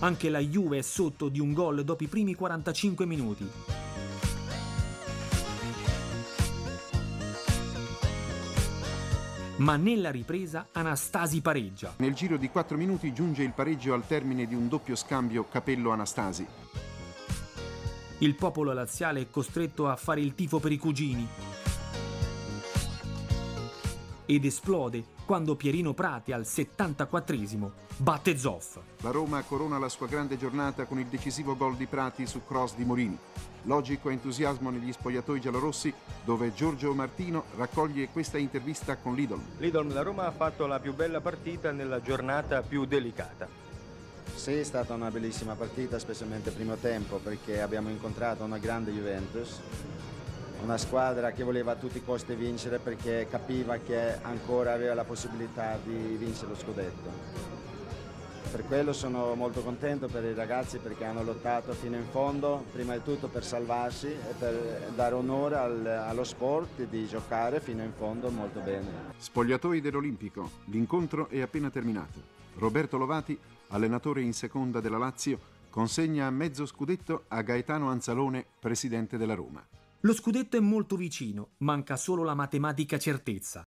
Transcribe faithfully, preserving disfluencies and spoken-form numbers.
Anche la Juve è sotto di un gol dopo i primi quarantacinque minuti. Ma nella ripresa Anastasi pareggia. Nel giro di quattro minuti giunge il pareggio al termine di un doppio scambio Capello-Anastasi. Il popolo laziale è costretto a fare il tifo per i cugini. Ed esplode quando Pierino Prati al settantaquattresimo batte Zoff. La Roma corona la sua grande giornata con il decisivo gol di Prati su cross di Morini. Logico entusiasmo negli spogliatoi giallorossi, dove Giorgio Martino raccoglie questa intervista con Lidl. Lidl, la Roma ha fatto la più bella partita nella giornata più delicata. Sì, è stata una bellissima partita, specialmente il primo tempo, perché abbiamo incontrato una grande Juventus, una squadra che voleva a tutti i costi vincere perché capiva che ancora aveva la possibilità di vincere lo scudetto. Per quello sono molto contento per i ragazzi, perché hanno lottato fino in fondo, prima di tutto per salvarsi e per dare onore al, allo sport di giocare fino in fondo molto bene. Spogliatoi dell'Olimpico, l'incontro è appena terminato. Roberto Lovati, allenatore in seconda della Lazio, consegna mezzo scudetto a Gaetano Anzalone, presidente della Roma. Lo scudetto è molto vicino, manca solo la matematica certezza.